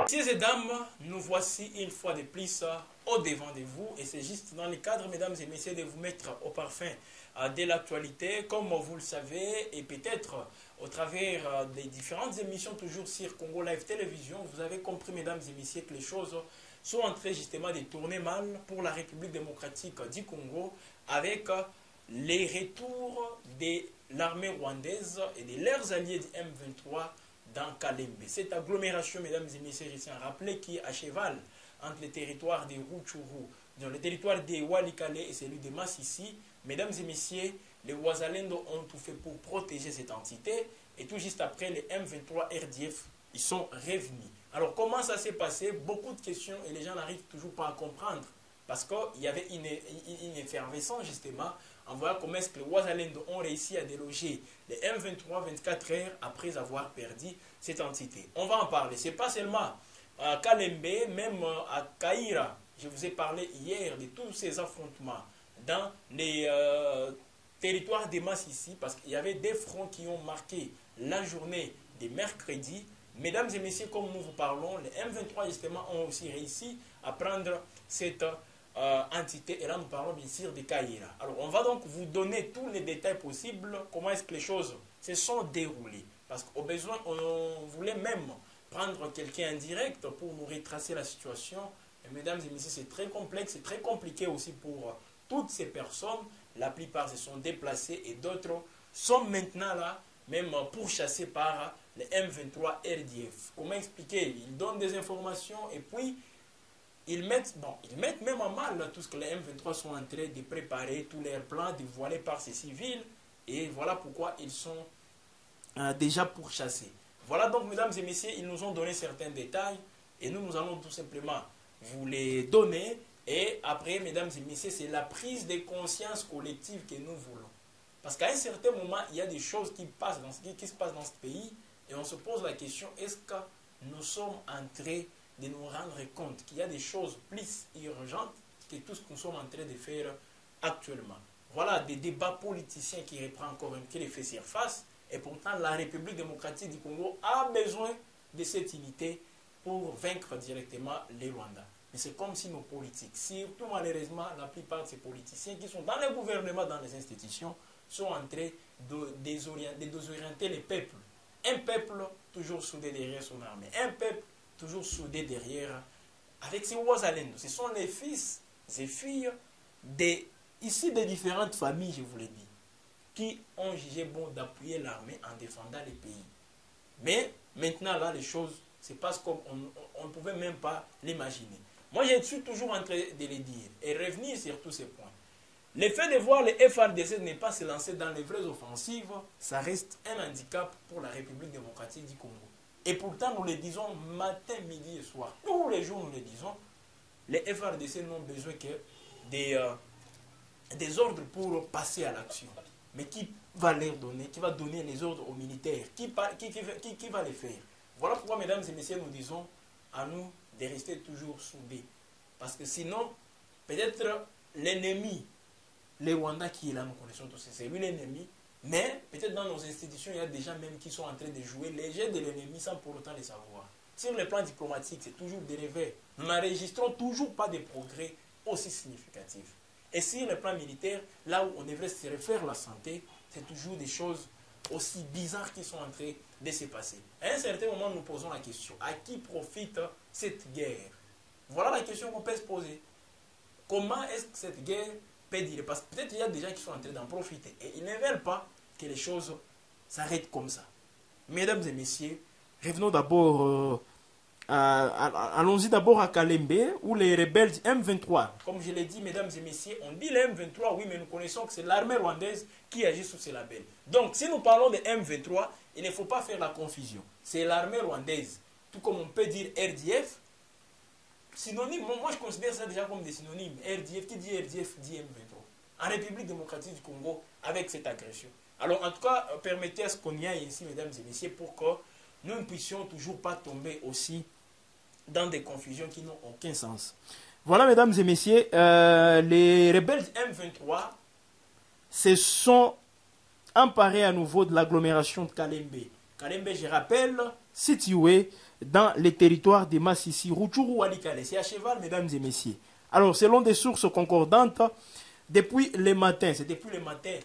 Messieurs et dames, nous voici une fois de plus au devant de vous et c'est juste dans le cadre, mesdames et messieurs, de vous mettre au parfum de l'actualité, comme vous le savez, et peut-être au travers des différentes émissions toujours sur Congo Live Télévision, vous avez compris, mesdames et messieurs, que les choses sont en train justement de tourner mal pour la République démocratique du Congo avec les retours de l'armée rwandaise et de leurs alliés du M23 dans Kalembe. Cette agglomération, mesdames et messieurs, je tiens à rappeler, qui est à cheval entre le territoire de Rutshuru, dans le territoire de Walikale et celui de Massissi. Mesdames et messieurs, les Wazalendo ont tout fait pour protéger cette entité et tout juste après, les M23 RDF, ils sont revenus. Alors comment ça s'est passé? Beaucoup de questions et les gens n'arrivent toujours pas à comprendre parce qu'il y avait une effervescence justement en voyant comment est-ce que les Wazalendo ont réussi à déloger les M23 24 heures après avoir perdu cette entité. On va en parler. Ce n'est pas seulement à Kalembe, même à Kaïra. Je vous ai parlé hier de tous ces affrontements dans les territoires de Massissi parce qu'il y avait des fronts qui ont marqué la journée de mercredi. Mesdames et messieurs, comme nous vous parlons, les M23 justement ont aussi réussi à prendre cette entité. Et là, nous parlons bien sûr de Kaïra. Alors, on va donc vous donner tous les détails possibles, comment est-ce que les choses se sont déroulées. Parce qu'au besoin, on voulait même prendre quelqu'un en direct pour nous retracer la situation. Et mesdames et messieurs, c'est très complexe, c'est très compliqué aussi pour toutes ces personnes. La plupart se sont déplacées et d'autres sont maintenant là, même pourchassés par les M23 RDF. Comment expliquer? Ils donnent des informations et puis ils mettent même en mal tout ce que les M23 sont en train de préparer, tous leurs plans dévoilés par ces civils. Et voilà pourquoi ils sont déjà pourchassés. Voilà donc, mesdames et messieurs, ils nous ont donné certains détails et nous allons tout simplement vous les donner. Et après, mesdames et messieurs, c'est la prise de conscience collective que nous voulons. Parce qu'à un certain moment, il y a des choses qui se passent dans ce pays et on se pose la question, est-ce que nous sommes en train de nous rendre compte qu'il y a des choses plus urgentes que tout ce que nous sommes en train de faire actuellement? Voilà des débats politiciens qui reprennent encore un qui les fait surface. Et pourtant, la République démocratique du Congo a besoin de cette unité pour vaincre directement les Rwandais. Mais c'est comme si nos politiques, surtout malheureusement, la plupart de ces politiciens qui sont dans les gouvernements, dans les institutions, sont en train de désorienter les peuples. Un peuple toujours soudé derrière son armée. Un peuple toujours soudé derrière avec ses Wazalendo. Ce sont les fils et filles ici des différentes familles, je vous l'ai dit, qui ont jugé bon d'appuyer l'armée en défendant les pays. Mais maintenant, là, les choses se passent comme on ne pouvait même pas l'imaginer. Moi, je suis toujours en train de les dire et revenir sur tous ces points. Le fait de voir les FRDC ne pas se lancer dans les vraies offensives, ça reste un handicap pour la République démocratique du Congo. Et pourtant, nous le disons matin, midi et soir. Tous les jours, nous le disons. Les FRDC n'ont besoin que des ordres pour passer à l'action. Mais qui va leur donner, qui va donner les ordres aux militaires? Qui va les faire? Voilà pourquoi, mesdames et messieurs, nous disons à nous de rester toujours soudés. Parce que sinon, peut-être l'ennemi, les Rwandais qui est là, nous connaissons tous, c'est lui l'ennemi. Mais peut-être dans nos institutions, il y a des gens même qui sont en train de jouer les jeux de l'ennemi sans pour autant les savoir. Sur le plan diplomatique, c'est toujours des revers. Nous n'enregistrons toujours pas de progrès aussi significatifs. Et sur le plan militaire, là où on devrait se refaire la santé, c'est toujours des choses aussi bizarres qui sont en train de se passer. À un certain moment, nous posons la question, à qui profite cette guerre? Voilà la question qu'on peut se poser. Comment est-ce que cette guerre peut durer? Parce que peut-être il y a des gens qui sont en train d'en profiter et ils ne veulent pas que les choses s'arrêtent comme ça. Mesdames et messieurs, revenons d'abord, allons-y d'abord à Kalembe, où les rebelles du M23, comme je l'ai dit, mesdames et messieurs, on dit le M23, oui, mais nous connaissons que c'est l'armée rwandaise qui agit sous ces labels. Donc, si nous parlons de M23, il ne faut pas faire la confusion. C'est l'armée rwandaise, tout comme on peut dire RDF, synonyme, moi je considère ça déjà comme des synonymes. RDF, qui dit RDF dit M23. En République démocratique du Congo, avec cette agression. Alors, en tout cas, permettez à ce qu'on y aille ici, mesdames et messieurs, pour que nous ne puissions toujours pas tomber aussi dans des confusions qui n'ont aucun sens. Voilà, mesdames et messieurs, les rebelles M23 se sont emparés à nouveau de l'agglomération de Kalembe. Kalembe, je rappelle, situé dans les territoires de Massissi, Rutshuru, Walikale. C'est à cheval, mesdames et messieurs. Alors, selon des sources concordantes, depuis le matin, c'est depuis le matin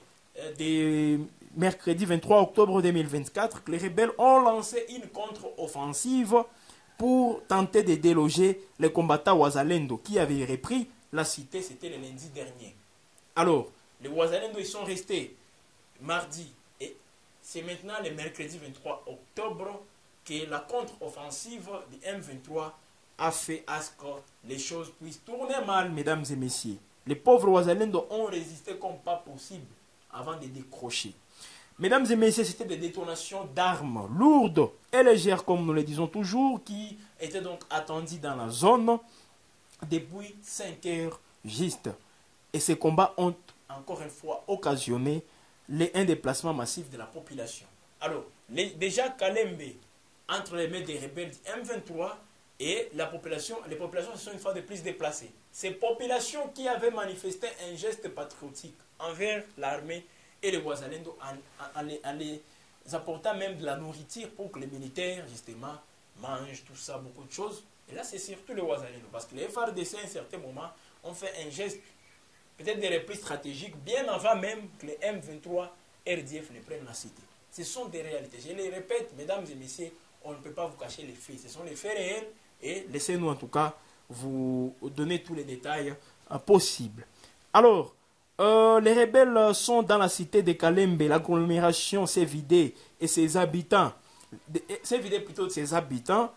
de mercredi 23 octobre 2024 que les rebelles ont lancé une contre-offensive pour tenter de déloger les combattants Wazalendo qui avaient repris la cité, c'était le lundi dernier. Alors, les Wazalendo, ils sont restés mardi et c'est maintenant le mercredi 23 octobre que la contre-offensive du M23 a fait à ce que les choses puissent tourner mal, mesdames et messieurs. Les pauvres Wazalendo ont résisté comme pas possible avant de décrocher. Mesdames et messieurs, c'était des détonations d'armes lourdes et légères, comme nous le disons toujours, qui étaient donc attendues dans la zone depuis 5 heures juste. Et ces combats ont encore une fois occasionné un déplacement massif de la population. Alors, déjà Kalembe, entre les mains des rebelles du M23 et la population, les populations se sont une fois de plus déplacées. Ces populations qui avaient manifesté un geste patriotique envers l'armée et les Wazalendo en les apportant même de la nourriture pour que les militaires, justement, mangent tout ça, beaucoup de choses. Et là, c'est surtout les Wazalendo. Parce que les FARDC, à un certain moment, ont fait un geste, peut-être des reprises stratégiques, bien avant même que les M23 RDF ne prennent la cité. Ce sont des réalités. Je les répète, mesdames et messieurs, on ne peut pas vous cacher les faits. Ce sont les faits réels et laissez-nous en tout cas vous donner tous les détails possibles. Alors, les rebelles sont dans la cité de Kalembe, l'agglomération s'est vidée et ses habitants, s'est vidée plutôt de ses habitants.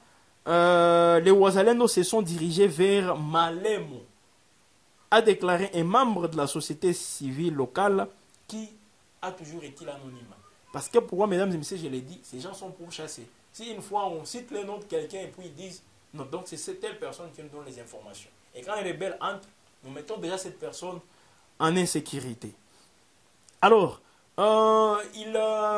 Les Wazalendo se sont dirigés vers Malemo, a déclaré un membre de la société civile locale qui a toujours été l'anonymat. Parce que pourquoi, mesdames et messieurs, je l'ai dit, ces gens sont pourchassés. Si une fois on cite le nom de quelqu'un et puis ils disent non, donc c'est cette telle personne qui nous donne les informations. Et quand les rebelles entrent, nous mettons déjà cette personne en insécurité. Alors, il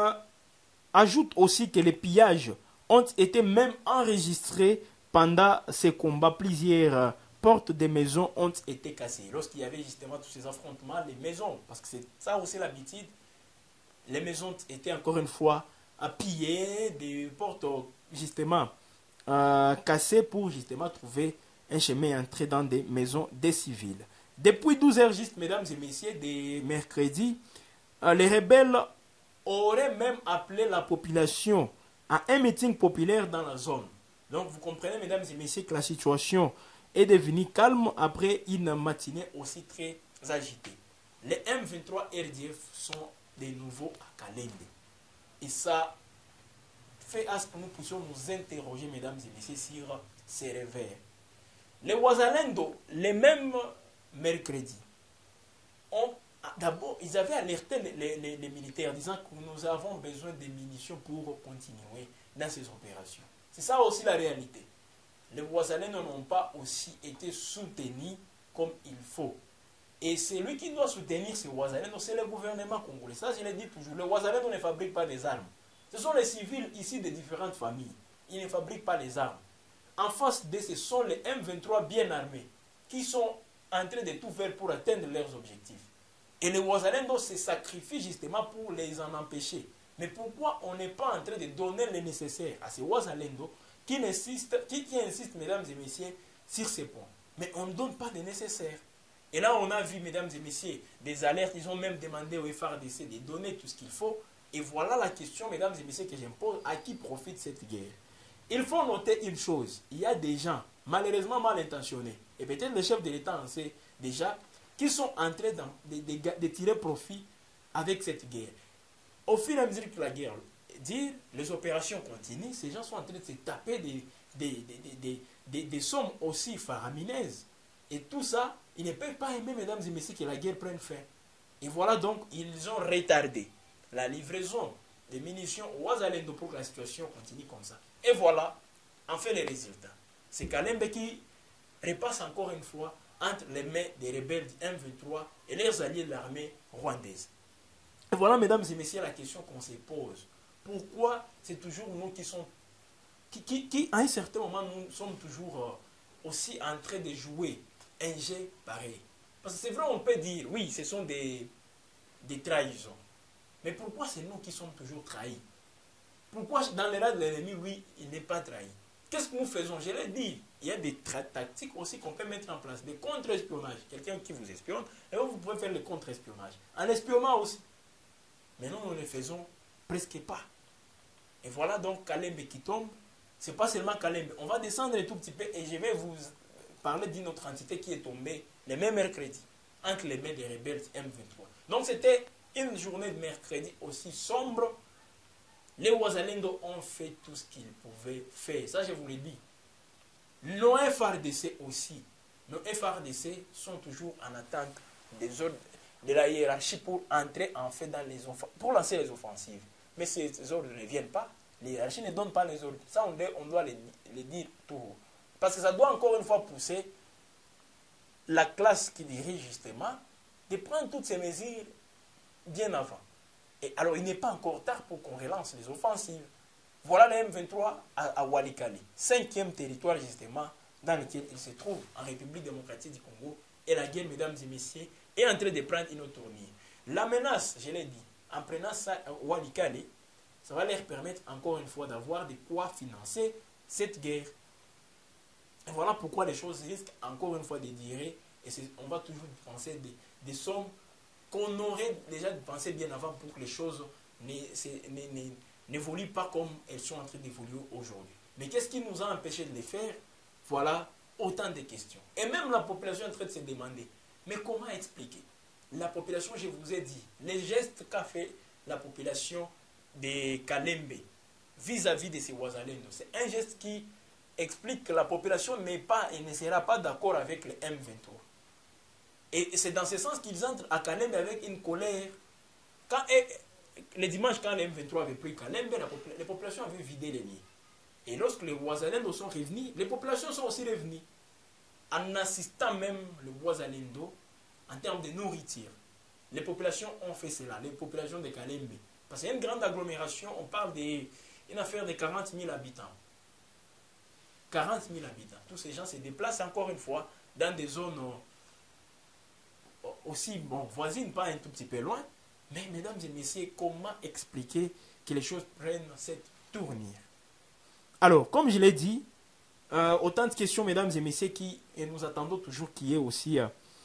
ajoute aussi que les pillages ont été même enregistrés pendant ces combats. Plusieurs portes des maisons ont été cassées. Lorsqu'il y avait justement tous ces affrontements, les maisons, parce que c'est ça aussi l'habitude, les maisons étaient encore une fois à piller, des portes justement cassées pour justement trouver un chemin entré dans des maisons des civils. Depuis 12 heures juste, mesdames et messieurs, des mercredis, les rebelles auraient même appelé la population à un meeting populaire dans la zone. Donc vous comprenez, mesdames et messieurs, que la situation est devenue calme après une matinée aussi très agitée. Les M23 RDF sont de nouveau à Kalembe. Et ça fait à ce que nous puissions nous interroger, mesdames et messieurs, sur ces revers. Les Wazalendo, les mêmes mercredis, d'abord, ils avaient alerté les militaires disant que nous avons besoin de munitions pour continuer dans ces opérations. C'est ça aussi la réalité. Les Wazalendo n'ont pas aussi été soutenus comme il faut. Et celui qui doit soutenir ces Wazalendo, c'est le gouvernement congolais. Ça, je l'ai dit toujours. Les Wazalendo ne fabriquent pas des armes. Ce sont les civils ici de différentes familles. Ils ne fabriquent pas les armes. En face de ce sont les M23 bien armés qui sont en train de tout faire pour atteindre leurs objectifs. Et les Wazalendo se sacrifient justement pour les en empêcher. Mais pourquoi on n'est pas en train de donner le nécessaire à ces Wazalendo qui insistent, mesdames et messieurs, sur ces points? Mais on ne donne pas le nécessaire. Et là, on a vu, mesdames et messieurs, des alertes. Ils ont même demandé au FARDC de donner tout ce qu'il faut. Et voilà la question, mesdames et messieurs, que je me pose. À qui profite cette guerre? Il faut noter une chose. Il y a des gens, malheureusement mal intentionnés, et peut-être le chef de l'État en sait déjà, qui sont en train de tirer profit avec cette guerre. Au fur et à mesure que la guerre dure, les opérations continuent, ces gens sont en train de se taper des sommes aussi faramineuses. Et tout ça, ils ne peuvent pas aimer, mesdames et messieurs, que la guerre prenne fin. Et voilà donc, ils ont retardé la livraison des munitions aux Wazalendo pour que la situation continue comme ça. Et voilà, en fait, les résultats. C'est Kalembe qui repasse encore une fois entre les mains des rebelles du M23 et leurs alliés de l'armée rwandaise. Et voilà, mesdames et messieurs, la question qu'on se pose. Pourquoi c'est toujours nous qui sommes... Qui, à un certain moment, nous sommes toujours aussi en train de jouer un jeu pareil? Parce que c'est vrai, on peut dire, oui, ce sont des trahisons. Mais pourquoi c'est nous qui sommes toujours trahis? Pourquoi dans les rangs de l'ennemi, lui, il n'est pas trahi? Qu'est-ce que nous faisons? Je l'ai dit, il y a des tactiques aussi qu'on peut mettre en place. Des contre-espionnages. Quelqu'un qui vous espionne, et vous pouvez faire le contre-espionnage. En espionnant aussi. Mais nous, nous ne le faisons presque pas. Et voilà donc Kalembe qui tombe. Ce n'est pas seulement Kalembe. On va descendre un tout petit peu et je vais vous parler d'une autre entité qui est tombée le même mercredi, entre les mains des rebelles M23. Donc c'était une journée de mercredi aussi sombre. Les Ouazalendo ont fait tout ce qu'ils pouvaient faire. Ça, je vous l'ai dit. Nos FRDC aussi. Nos FRDC sont toujours en attente des ordres de la hiérarchie pour entrer en fait dans les pour lancer les offensives. Mais ces ordres ne viennent pas. Les hiérarchies ne donnent pas les ordres. Ça, on doit les dire tout haut. Parce que ça doit encore une fois pousser la classe qui dirige justement de prendre toutes ces mesures bien avant. Et alors, il n'est pas encore tard pour qu'on relance les offensives. Voilà le M23 à Walikale, 5e territoire justement dans lequel il se trouve en République démocratique du Congo. Et la guerre, mesdames et messieurs, est en train de prendre une autre tournure. La menace, je l'ai dit, en prenant ça à Walikale, ça va leur permettre encore une fois d'avoir de quoi financer cette guerre. Et voilà pourquoi les choses risquent encore une fois de durer. Et on va toujours penser des sommes qu'on aurait déjà pensé bien avant pour que les choses n'évoluent pas comme elles sont en train d'évoluer aujourd'hui. Mais qu'est-ce qui nous a empêché de les faire? Voilà autant de questions. Et même la population est en train de se demander, mais comment expliquer? La population, je vous ai dit, les gestes qu'a fait la population de Kalembe vis-à-vis de ces Ouazalendo, c'est un geste qui explique que la population n'est pas et ne sera pas d'accord avec le M23. Et c'est dans ce sens qu'ils entrent à Kalembe avec une colère. Le dimanche, quand le M23 avait pris Kalembe, les populations avaient vidé les lits. Et lorsque les Ouazalendo sont revenus, les populations sont aussi revenues. En assistant même les Ouazalendo en termes de nourriture. Les populations ont fait cela, les populations de Kalembe. Parce qu'il y a une grande agglomération, on parle d'une affaire de 40 000 habitants. 40 000 habitants. Tous ces gens se déplacent encore une fois dans des zones aussi voisines, pas un tout petit peu loin. Mais mesdames et messieurs, comment expliquer que les choses prennent cette tournure? Alors, comme je l'ai dit, autant de questions, mesdames et messieurs, et nous attendons toujours qu'il y ait aussi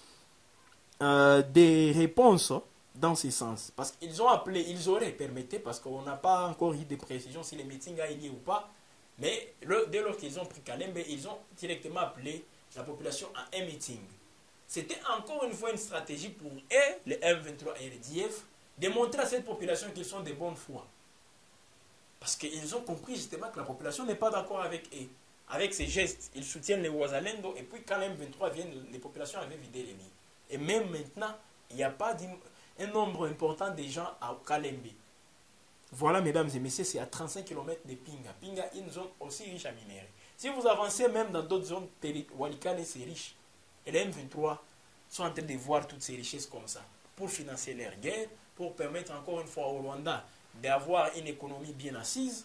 des réponses dans ce sens. Parce qu'ils ont appelé, ils auraient, permettez, parce qu'on n'a pas encore eu de précision si les meetings a lieu ou pas, mais dès lors qu'ils ont pris Kalembe, ils ont directement appelé la population à un meeting. C'était encore une fois une stratégie pour eux, les M23 et les DF, de montrer à cette population qu'ils sont de bonne foi. Parce qu'ils ont compris justement que la population n'est pas d'accord avec eux. Avec ces gestes, ils soutiennent les Ouazalendo, et puis quand les M23 viennent, les populations avaient vidé les lits. Et même maintenant, il n'y a pas un nombre important de gens à Kalembe. Voilà, mesdames et messieurs, c'est à 35 km de Pinga. Pinga est une zone aussi riche à minerais. Si vous avancez même dans d'autres zones, Walikale, c'est riche. Et les M23 sont en train de voir toutes ces richesses comme ça, pour financer leur guerre, pour permettre encore une fois au Rwanda d'avoir une économie bien assise.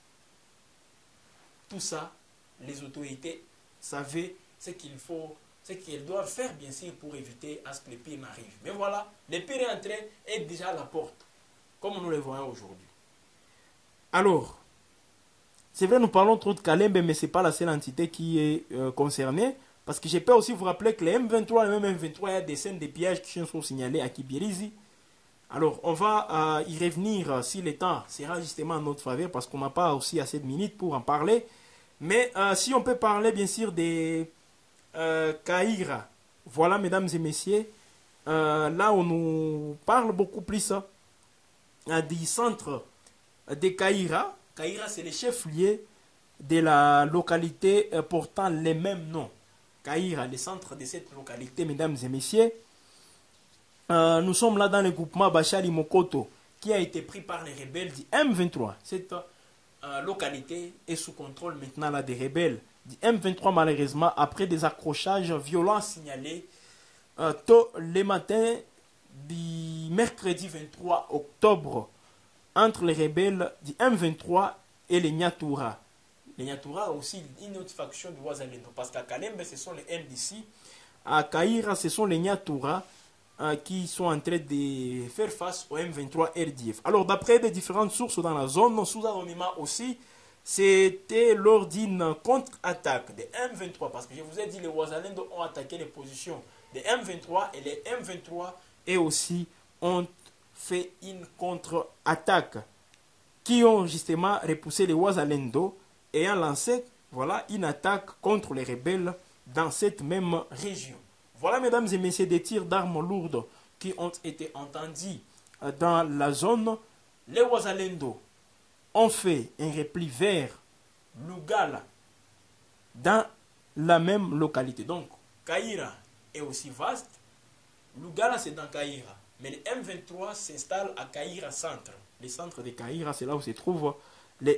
Tout ça, les autorités savaient ce qu'il faut, ce qu'elles doivent faire bien sûr pour éviter à ce que le pire n'arrive. Mais voilà, le pire est entré et déjà à la porte, comme nous le voyons aujourd'hui. Alors, c'est vrai, nous parlons trop de Kalembe, mais ce n'est pas la seule entité qui est concernée. Parce que je peux aussi vous rappeler que les M23, le même M23, il y a des scènes de pillages qui sont signalées à Kibirizi. Alors, on va y revenir si le temps sera justement en notre faveur, parce qu'on n'a pas aussi assez de minutes pour en parler. Mais si on peut parler, bien sûr, des Kaïra. Voilà, mesdames et messieurs, là, on nous parle beaucoup plus du centre de Kaïra. Kaïra, c'est le chef-lieu de la localité portant les mêmes noms. Kaïra, le centre de cette localité, mesdames et messieurs. Nous sommes là dans le groupement Bachali Mokoto, qui a été pris par les rebelles du M23. Cette localité est sous contrôle maintenant là, des rebelles du M23, malheureusement, après des accrochages violents signalés tôt le matin du mercredi 23 octobre entre les rebelles du M23 et les Nyatura. Les Nyatura aussi une autre faction du Ouazalendo. Parce qu'à Kalembe, ce sont les NDC. À Kaïra, ce sont les Nyatura qui sont en train de faire face au M23 RDF. Alors, d'après des différentes sources dans la zone, sous anonymat aussi, C'était lors d'une contre-attaque des M23, parce que je vous ai dit, les Ouazalendo ont attaqué les positions des M23 et les M23 et aussi ont fait une contre-attaque qui ont justement repoussé les Ouazalendo et ont lancé voilà, une attaque contre les rebelles dans cette même région. Voilà, mesdames et messieurs, des tirs d'armes lourdes qui ont été entendus dans la zone. Les Ouazalendo ont fait un repli vers Lugala dans la même localité. Donc, Kaïra est aussi vaste. Lugala, c'est dans Kaïra. Mais les M23 s'installent à Kaïra centre. Le centre de Kaïra, c'est là où se trouvent les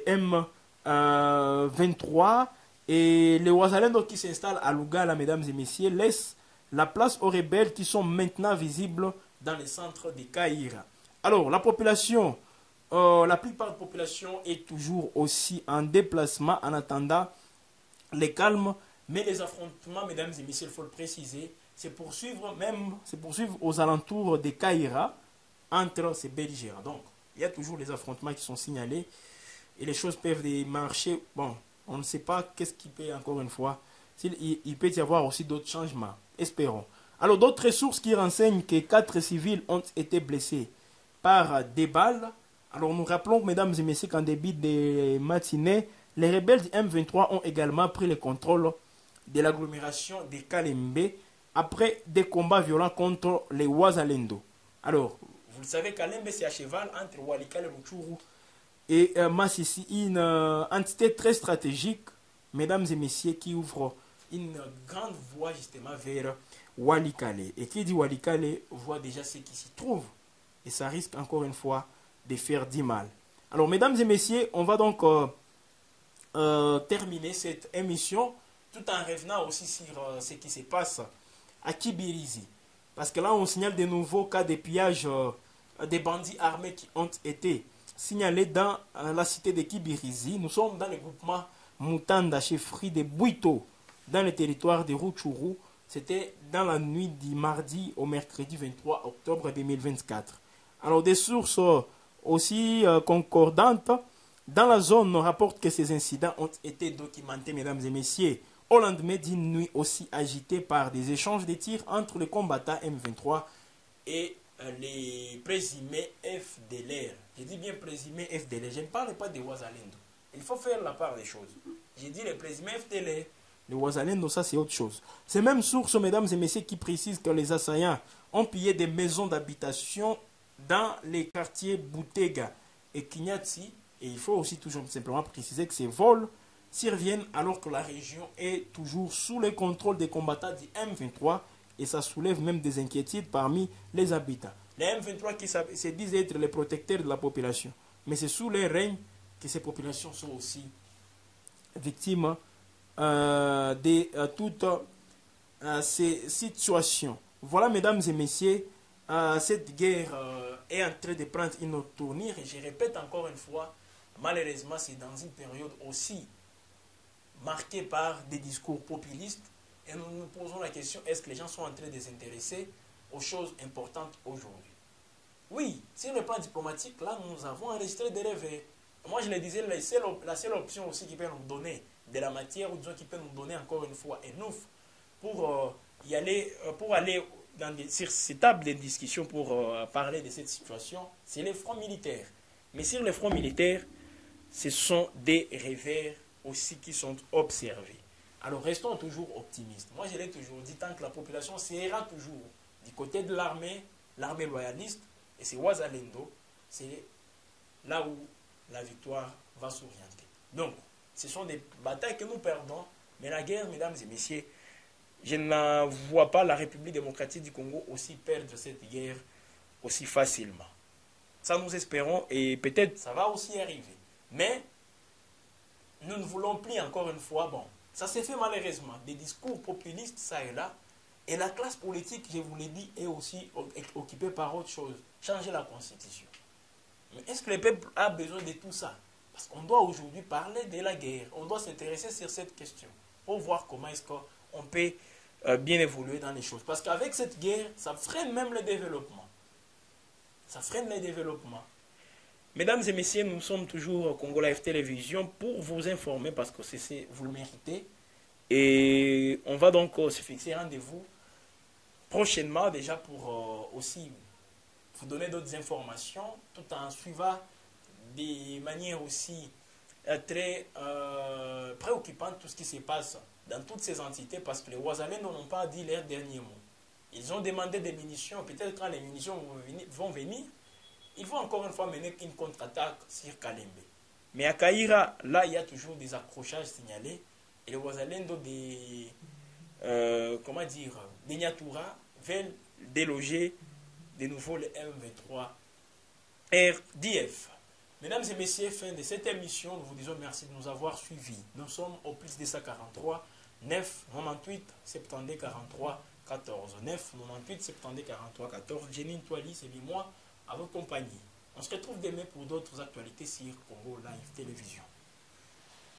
M23. Et les Ouazalendo qui s'installent à Lugala, mesdames et messieurs, laissent la place aux rebelles qui sont maintenant visibles dans le centre de Kaïra. Alors, la population, la plupart de la population est toujours aussi en déplacement en attendant les calmes. Mais les affrontements, mesdames et messieurs, il faut le préciser, se poursuivre aux alentours de Kaïra entre ces belligérants. Donc, il y a toujours les affrontements qui sont signalés et les choses peuvent marcher. Bon, on ne sait pas qu'est-ce qui peut, encore une fois, il peut y avoir aussi d'autres changements. Espérons. Alors, d'autres sources qui renseignent que 4 civils ont été blessés par des balles. Alors, nous rappelons, mesdames et messieurs, qu'en début de matinée, les rebelles du M23 ont également pris le contrôle de l'agglomération de Kalembe après des combats violents contre les Ouazalendo. Alors, vous le savez, Kalembe, c'est à cheval entre Walikale, Rutshuru et Massissi, une entité très stratégique, mesdames et messieurs, qui ouvre une grande voie justement vers Walikale. Et qui dit Walikale voit déjà ce qui s'y trouve. Et ça risque encore une fois de faire du mal. Alors, mesdames et messieurs, on va donc terminer cette émission tout en revenant aussi sur ce qui se passe à Kibirizi. Parce que là, on signale de nouveaux cas de pillage des bandits armés qui ont été signalés dans la cité de Kibirizi. Nous sommes dans le groupement Mutanda, chefferie de Bouito, dans le territoire de Rutshuru. C'était dans la nuit du mardi au mercredi 23 octobre 2024. Alors, des sources aussi concordantes dans la zone rapportent que ces incidents ont été documentés, mesdames et messieurs, au lendemain d'une nuit aussi agitée par des échanges de tirs entre les combattants M23 et les présumés FDLR. Je dis bien présumés FDLR, je ne parle pas des Ouazalendo. Il faut faire la part des choses. J'ai dit les présumés FDLR. Les Ouazalendo, ça c'est autre chose. Ces mêmes sources, mesdames et messieurs, qui précisent que les assaillants ont pillé des maisons d'habitation dans les quartiers Boutega et Kinyatsi. Et il faut aussi toujours simplement préciser que ces vols surviennent alors que la région est toujours sous le contrôle des combattants du M23 et ça soulève même des inquiétudes parmi les habitants. Les M23 qui se disent être les protecteurs de la population, mais c'est sous leur règne que ces populations sont aussi victimes de toutes ces situations. Voilà, mesdames et messieurs, cette guerre est en train de prendre une autre tournure et je répète encore une fois, malheureusement, c'est dans une période aussi marquée par des discours populistes et nous nous posons la question, est-ce que les gens sont en train de s'intéresser aux choses importantes aujourd'hui? Oui, sur le plan diplomatique, là, nous avons enregistré des revers. Moi, je le disais, la seule option aussi qui peut nous donner de la matière, ou disons qui peut nous donner encore une fois un ouf pour aller sur ces tables de discussion pour parler de cette situation, c'est les fronts militaires. Mais sur les fronts militaires, ce sont des revers aussi qui sont observés. Alors restons toujours optimistes. Moi je l'ai toujours dit, tant que la population sera toujours du côté de l'armée loyaliste, et c'est Ouazalendo, c'est là où la victoire va s'orienter. Donc, ce sont des batailles que nous perdons, mais la guerre, mesdames et messieurs, je ne vois pas la République démocratique du Congo aussi perdre cette guerre aussi facilement. Ça nous espérons et peut-être ça va aussi arriver. Mais nous ne voulons plus encore une fois, bon, ça s'est fait malheureusement, des discours populistes ça et là, et la classe politique, je vous l'ai dit, est aussi occupée par autre chose, changer la constitution. Mais est-ce que le peuple a besoin de tout ça? Parce qu'on doit aujourd'hui parler de la guerre, on doit s'intéresser sur cette question, pour voir comment est-ce qu'on peut bien évoluer dans les choses. Parce qu'avec cette guerre, ça freine même le développement. Ça freine le développement. Mesdames et messieurs, nous sommes toujours au Congo Live Télévision pour vous informer parce que vous le méritez. Et on va donc se fixer rendez-vous prochainement déjà pour aussi vous donner d'autres informations tout en suivant des manières aussi très préoccupantes tout ce qui se passe dans toutes ces entités parce que les Wazalais n'ont pas dit leur dernier mot. Ils ont demandé des munitions, peut-être quand les munitions vont venir, ils vont encore une fois mener une contre-attaque sur Kalembe. Mais à Kaïra, là, il y a toujours des accrochages signalés et les Wazalendo des Niatura veulent déloger de nouveau les M23 RDF. Mesdames et messieurs, fin de cette émission, nous vous disons merci de nous avoir suivis. Nous sommes au plus de 143 9 98 70 43 14 9 98 70 43 14. Jenny Toili, c'est moi à votre compagnie. On se retrouve demain pour d'autres actualités sur Congo Live Télévision.